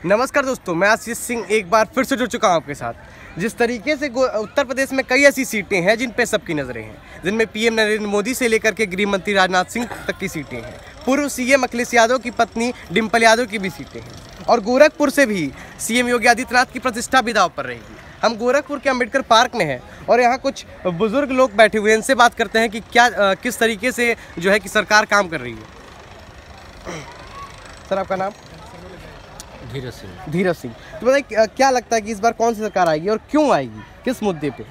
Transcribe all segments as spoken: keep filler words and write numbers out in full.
नमस्कार दोस्तों, मैं आशीष सिंह एक बार फिर से जुड़ चुका हूं आपके साथ। जिस तरीके से उत्तर प्रदेश में कई ऐसी सीटें हैं जिन पे सबकी नज़रें हैं, जिनमें पीएम नरेंद्र मोदी से लेकर के गृह मंत्री राजनाथ सिंह तक की सीटें हैं। पूर्व सीएम अखिलेश यादव की पत्नी डिम्पल यादव की भी सीटें हैं और गोरखपुर से भी सीएम योगी आदित्यनाथ की प्रतिष्ठा भी दांव पर रहेगी। हम गोरखपुर के अम्बेडकर पार्क में हैं और यहाँ कुछ बुजुर्ग लोग बैठे हुए हैं। इनसे बात करते हैं कि क्या किस तरीके से जो है कि सरकार काम कर रही है। सर, आपका नाम? धीरज सिंह। धीरज सिंह। तो बताइए, क्या लगता है कि इस बार कौन सी सरकार आएगी और क्यों आएगी, किस मुद्दे पे?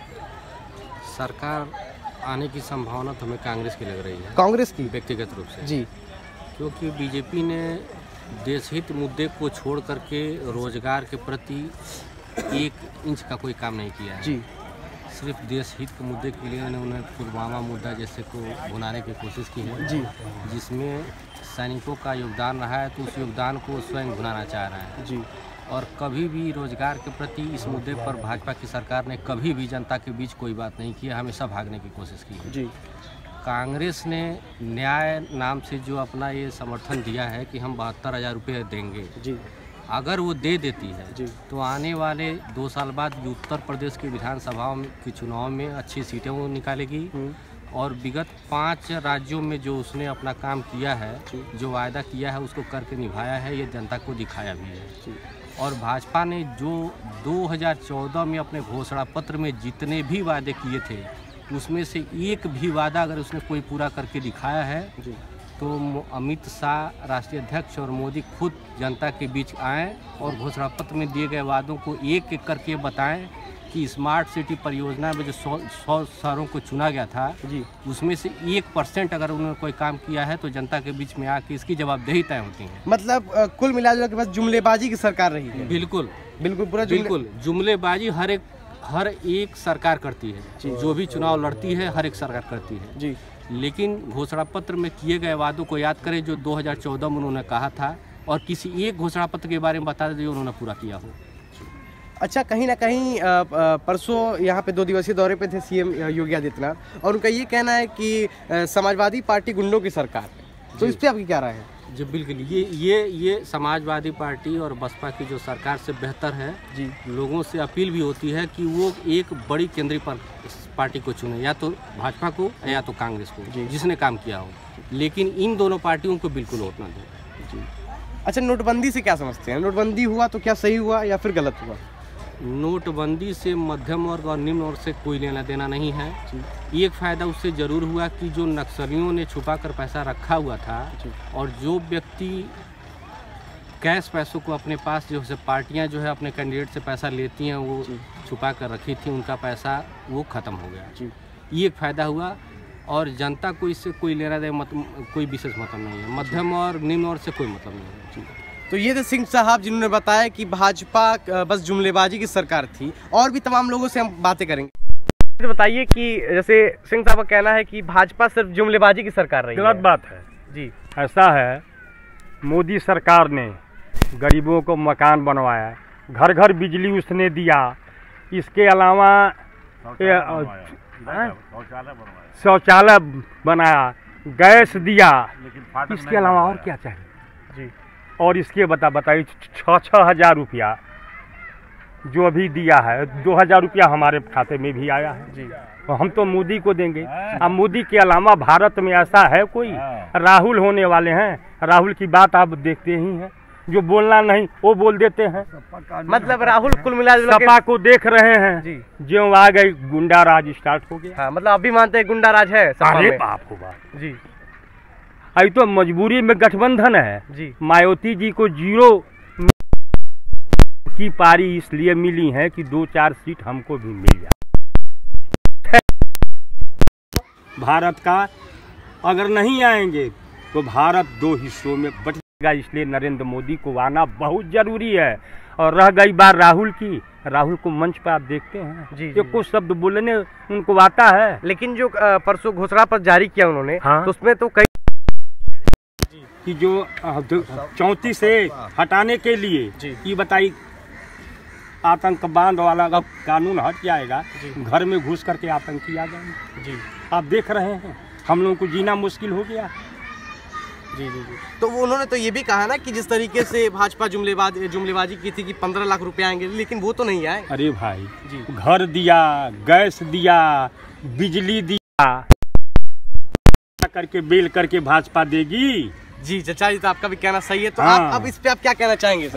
सरकार आने की संभावना तो हमें कांग्रेस की लग रही है। कांग्रेस की? व्यक्तिगत रूप से जी। क्योंकि बीजेपी ने देशहित मुद्दे को छोड़ करके रोजगार के प्रति एक इंच का कोई काम नहीं किया है। जी। सिर्फ देश हित के मुद्दे के लिए उन्होंने पुलवामा मुद्दा जैसे को भुनाने की कोशिश की है। जी। जिसमें सैनिकों का योगदान रहा है, तो उस योगदान को स्वयं भुनाना चाह रहा है। जी। और कभी भी रोजगार के प्रति इस मुद्दे पर भाजपा की सरकार ने कभी भी जनता के बीच कोई बात नहीं की है, हमेशा भागने की कोशिश की है। जी। कांग्रेस ने न्याय नाम से जो अपना ये समर्थन दिया है कि हम बहत्तर हज़ार रुपये देंगे, जी, अगर वो दे देती है जी, तो आने वाले दो साल बाद उत्तर प्रदेश की विधानसभाओं के चुनाव में अच्छी सीटें वो निकालेगी। और विगत पाँच राज्यों में जो उसने अपना काम किया है, जो वायदा किया है, उसको करके निभाया है, ये जनता को दिखाया भी है। और भाजपा ने जो दो हज़ार चौदह में अपने घोषणा पत्र में जितने भी वादे किए थे, उसमें से एक भी वादा अगर उसने कोई पूरा करके दिखाया है, तो अमित शाह राष्ट्रीय अध्यक्ष और मोदी खुद जनता के बीच आएँ और घोषणा पत्र में दिए गए वादों को एक एक करके बताएं कि स्मार्ट सिटी परियोजना में जो सौ सौ शहरों को चुना गया था, जी, उसमें से एक परसेंट अगर उन्होंने कोई काम किया है तो जनता के बीच में आके इसकी जवाबदेही तय होती है। मतलब आ, कुल मिलाजुला के पास जुमलेबाजी की सरकार रही है। बिल्कुल बिल्कुल पूरा बिल्कुल जुमलेबाजी हर एक हर एक सरकार करती है। जो भी चुनाव लड़ती है हर एक सरकार करती है। जी। लेकिन घोषणा पत्र में किए गए वादों को याद करें जो दो हज़ार चौदह में उन्होंने कहा था, और किसी एक घोषणा पत्र के बारे में बता दें जो उन्होंने पूरा किया हो। अच्छा, कहीं ना कहीं परसों यहाँ पे दो दिवसीय दौरे पे थे सीएम योगी आदित्यनाथ, और उनका ये कहना है कि समाजवादी पार्टी गुंडों की सरकार है। तो इस पर आपकी क्या राय है? जी बिल्कुल, ये ये ये समाजवादी पार्टी और बसपा की जो सरकार से बेहतर है। जी। लोगों से अपील भी होती है कि वो एक बड़ी केंद्रीय पार्टी को चुने, या तो भाजपा को या तो कांग्रेस को, जिसने काम किया हो। लेकिन इन दोनों पार्टियों को बिल्कुल वोट न दें। जी। अच्छा, नोटबंदी से क्या समझते हैं? नोटबंदी हुआ तो क्या सही हुआ या फिर गलत हुआ? नोटबंदी से मध्यम वर्ग और निम्न वर्ग से कोई लेना देना नहीं है। एक फ़ायदा उससे ज़रूर हुआ कि जो नक्सलियों ने छुपा कर पैसा रखा हुआ था, और जो व्यक्ति कैश पैसों को अपने पास जो है पार्टियां जो है अपने कैंडिडेट से पैसा लेती हैं, वो छुपा कर रखी थी, उनका पैसा वो ख़त्म हो गया। ये एक फ़ायदा हुआ, और जनता को इससे कोई लेना देना मत, कोई विशेष मतलब नहीं है। मध्यम और निम्न वर्ग से कोई मतलब नहीं है। तो ये थे सिंह साहब, जिन्होंने बताया कि भाजपा बस जुमलेबाजी की सरकार थी। और भी तमाम लोगों से हम बातें करेंगे। तो बताइए कि जैसे सिंह साहब का कहना है कि भाजपा सिर्फ जुमलेबाजी की सरकार रही है। गलत बात है जी। ऐसा है, मोदी सरकार ने गरीबों को मकान बनवाया, घर घर बिजली उसने दिया, इसके अलावा शौचालय बनाया, गैस दिया, इसके अलावा और क्या चाहिए जी। और इसके बता बताइए छः छः हज़ार रुपया जो अभी दिया है, दो हज़ार रुपया हमारे खाते में भी आया है जी। और हम तो मोदी को देंगे। अब मोदी के अलावा भारत में ऐसा है कोई? राहुल होने वाले हैं। राहुल की बात आप देखते ही हैं, जो बोलना नहीं वो बोल देते हैं। मतलब राहुल कुल मिला सपा को देख रहे हैं जी, जो आ गई गुंडा राज स्टार्ट हो गया। हाँ, मतलब अभी मानते हैं गुंडा राज है सपा में। बाप हो बाप जी। अभी तो मजबूरी में गठबंधन है जी। मायावती जी को जीरो की पारी इसलिए मिली है कि दो चार सीट हमको भी मिल जाए। भारत का अगर नहीं आएंगे तो भारत दो हिस्सों में बट जाएगा, इसलिए नरेंद्र मोदी को आना बहुत जरूरी है। और रह गई बात राहुल की, राहुल को मंच पर आप देखते हैं जी, जी, कुछ शब्द बोलने उनको आता है। लेकिन जो परसों घोषणा पत्र जारी किया उन्होंने, हाँ? तो उसमें तो कई कि जो चौंतीस से हटाने के लिए ये बताइए, आतंकवाद वाला कानून हट जाएगा, घर में घुस करके आतंकी आ जाएंगे जी। आप देख रहे हैं हम लोगों को जीना मुश्किल हो गया। जी जी जी। तो वो उन्होंने तो ये भी कहा ना कि जिस तरीके से भाजपा जुमलेबाज जुमलेबाजी की थी कि पंद्रह लाख रुपए आएंगे, लेकिन वो तो नहीं आए। अरे भाई जी, घर दिया, गैस दिया, बिजली दिया, करके बेल करके भाजपा देगी। जी चचा जी, तो आपका भी कहना सही है। तो हाँ। आप अब इस पे आप क्या कहना चाहेंगे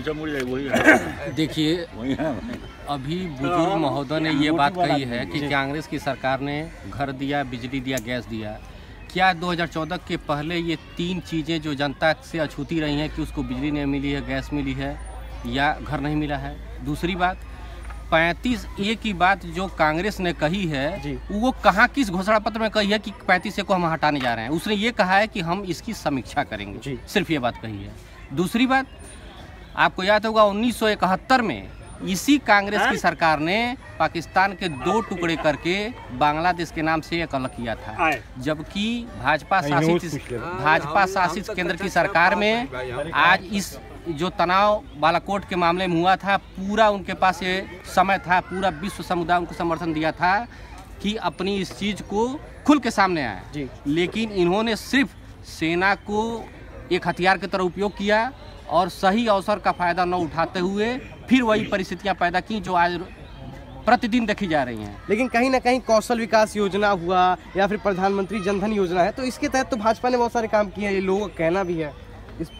सर? देखिए, अभी बुजुर्ग महोदय ने ये बात कही है कि कांग्रेस की सरकार ने घर दिया, बिजली दिया, गैस दिया। क्या दो हज़ार चौदह के पहले ये तीन चीज़ें जो जनता से अछूती रही हैं कि उसको बिजली नहीं मिली है, गैस मिली है या घर नहीं मिला है? दूसरी बात, पैंतीस ए की बात जो कांग्रेस ने कही है, वो कहाँ किस घोषणा पत्र में कही है कि पैंतीस ए को हम हटाने जा रहे हैं? उसने ये कहा है कि हम इसकी समीक्षा करेंगे, सिर्फ ये बात कही है। दूसरी बात, आपको याद होगा उन्नीस सौ इकहत्तर में इसी कांग्रेस की सरकार ने पाकिस्तान के दो टुकड़े करके बांग्लादेश के नाम से एक अलग किया था, जबकि भाजपा शासित भाजपा शासित केंद्र की सरकार में आज इस जो तनाव बालाकोट के मामले में हुआ था, पूरा उनके पास ये समय था, पूरा विश्व समुदाय उनको समर्थन दिया था कि अपनी इस चीज़ को खुल के सामने आए। लेकिन इन्होंने सिर्फ सेना को एक हथियार की तरह उपयोग किया और सही अवसर का फायदा न उठाते हुए फिर वही परिस्थितियां पैदा की जो आज प्रतिदिन देखी जा रही हैं। लेकिन कहीं ना कहीं कौशल विकास योजना हुआ या फिर प्रधानमंत्री जनधन योजना है, तो इसके तहत तो भाजपा ने बहुत सारे काम किए हैं, ये लोगों का कहना भी है। इस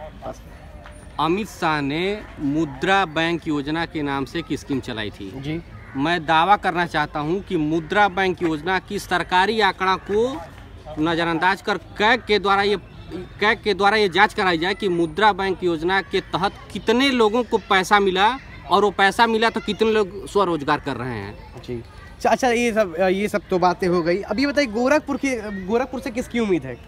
अमित शाह ने मुद्रा बैंक योजना के नाम से एक स्कीम चलाई थी जी। मैं दावा करना चाहता हूं कि मुद्रा बैंक योजना की सरकारी आंकड़ा को नज़रअंदाज कर कैग के द्वारा ये कैग के द्वारा ये जांच कराई जाए कि मुद्रा बैंक योजना के तहत कितने लोगों को पैसा मिला और वो पैसा मिला तो कितने लोग स्वरोजगार कर रहे हैं। जी अच्छा, ये सब ये सब तो बातें हो गई। अब ये बताइए, गोरखपुर के गोरखपुर से किसकी उम्मीद है?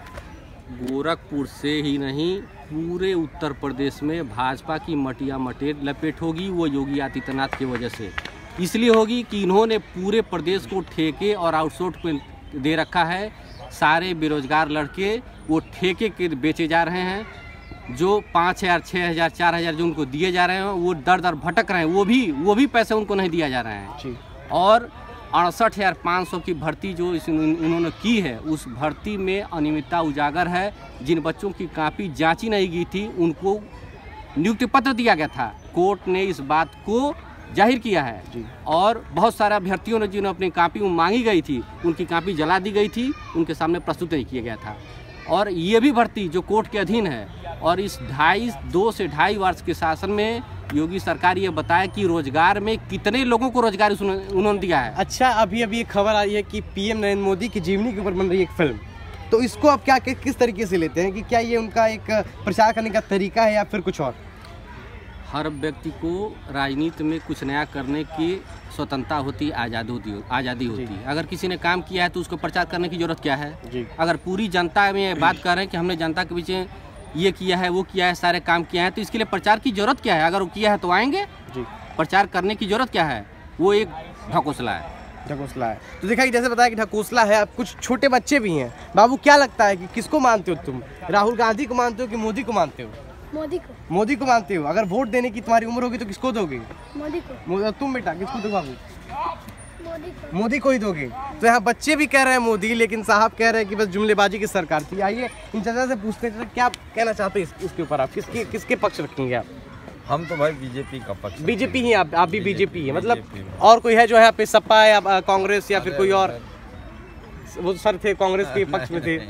गोरखपुर से ही नहीं, पूरे उत्तर प्रदेश में भाजपा की मटिया मटेर लपेट होगी, वो योगी आदित्यनाथ की वजह से। इसलिए होगी कि इन्होंने पूरे प्रदेश को ठेके और आउटसोर्स पे दे रखा है। सारे बेरोजगार लड़के वो ठेके के बेचे जा रहे हैं, जो पाँच हज़ार छः हज़ार चार हज़ार जो उनको दिए जा रहे हैं वो दर दर भटक रहे हैं, वो भी वो भी पैसे उनको नहीं दिया जा रहे हैं। और अड़सठ हज़ार पाँच सौ की भर्ती जो इस उन्होंने की है, उस भर्ती में अनियमितता उजागर है। जिन बच्चों की कापी जांची नहीं गई थी उनको नियुक्ति पत्र दिया गया था, कोर्ट ने इस बात को जाहिर किया है। और बहुत सारे अभ्यर्थियों ने जिन्होंने अपनी कापी मांगी गई थी उनकी कापी जला दी गई थी, उनके सामने प्रस्तुत नहीं किया गया था। और ये भी भर्ती जो कोर्ट के अधीन है, और इस ढाई दो से ढाई वर्ष के शासन में योगी सरकार ये बताया कि रोजगार में कितने लोगों को रोजगार उन्होंने दिया है। अच्छा, अभी अभी एक खबर आई है कि पीएम नरेंद्र मोदी की जीवनी के ऊपर बन रही है एक फिल्म, तो इसको अब क्या किस तरीके से लेते हैं कि क्या ये उनका एक प्रचार करने का तरीका है या फिर कुछ और? हर व्यक्ति को राजनीति में कुछ नया करने की स्वतंत्रता होती, आज़ादी होती आज़ादी होती है। अगर किसी ने काम किया है तो उसको प्रचार करने की जरूरत क्या है? अगर पूरी जनता में बात कर रहे हैं कि हमने जनता के पीछे ये किया है, वो किया है, सारे काम किया है, तो इसके लिए प्रचार की जरूरत क्या है? अगर वो किया है तो आएंगे जी। प्रचार करने की जरूरत क्या है? वो एक ढकोसला है ढकोसला है। तो देखा कि जैसे बताया कि ढकोसला है। अब कुछ छोटे बच्चे भी हैं। बाबू, क्या लगता है कि किसको मानते हो तुम? राहुल गांधी को मानते हो कि मोदी को मानते हो? मोदी को। मोदी को मानते हो। अगर वोट देने की तुम्हारी उम्र होगी तो किसको दोगे? मोदी को। तुम बेटा किसको दो बाबू? मोदी को। मोदी को ही दोगे। तो यहाँ बच्चे भी कह रहे हैं मोदी, लेकिन साहब कह रहे हैं कि बस जुमलेबाजी की सरकार थी। आइए इन चाचा से पूछते हैं क्या कहना चाहते हैं इसके ऊपर, आप किसके किसके पक्ष रखेंगे आप? हम तो भाई बीजेपी का पक्ष। बीजेपी ही आप आप भी बीजेपी है मतलब? और कोई है जो है यहाँ पे सपा या कांग्रेस या फिर कोई और? वो सर थे कांग्रेस के पक्ष में थे।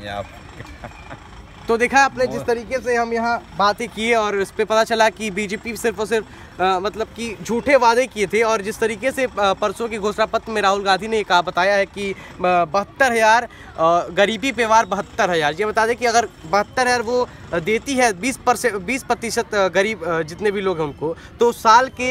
तो देखा आपने जिस तरीके से हम यहाँ बातें किए और इस पे पता चला कि बीजेपी सिर्फ और सिर्फ आ, मतलब कि झूठे वादे किए थे। और जिस तरीके से परसों की घोषणा पत्र में राहुल गांधी ने कहा बताया है कि बहत्तर हज़ार गरीबी पे वार बहत्तर हज़ार ये बता दें कि अगर बहत्तर हज़ार वो देती है बीस परसेंट बीस प्रतिशत गरीब जितने भी लोग हमको, तो साल के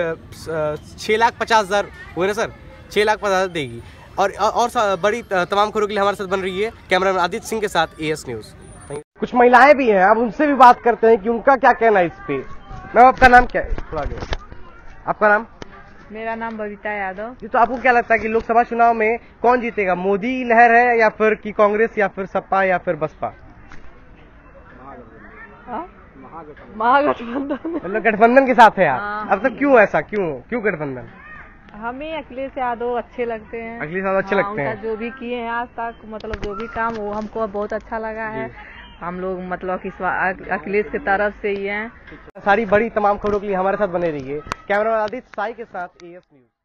छः लाख पचास हज़ार हुए ना सर, छः लाख पचास हज़ार देगी। और और बड़ी तमाम खबरों के लिए हमारे साथ बन रही है कैमरामैन आदित्य सिंह के साथ ए एस न्यूज़। कुछ महिलाएं भी हैं, अब उनसे भी बात करते हैं कि उनका क्या कहना है इस पे। मैम, आपका नाम क्या है? थोड़ा आगे। आपका नाम? मेरा नाम बबीता यादव। जी, तो आपको क्या लगता है कि लोकसभा चुनाव में कौन जीतेगा? मोदी लहर है या फिर की कांग्रेस या फिर सपा या फिर बसपा? महागठबंधन। मतलब गठबंधन के साथ है आप? अब तक क्यों ऐसा, क्यों क्यों गठबंधन? हमें अखिलेश यादव अच्छे लगते हैं। अखिलेश यादव अच्छे लगते हैं। जो भी किए हैं आज तक, मतलब जो भी काम वो हमको बहुत अच्छा लगा है। हम लोग मतलब कि स्वा- अखिलेश की तरफ से ही हैं। सारी बड़ी तमाम खबरों के लिए हमारे साथ बने रहिए। कैमरा आदित्य साई के साथ ए एस न्यूज।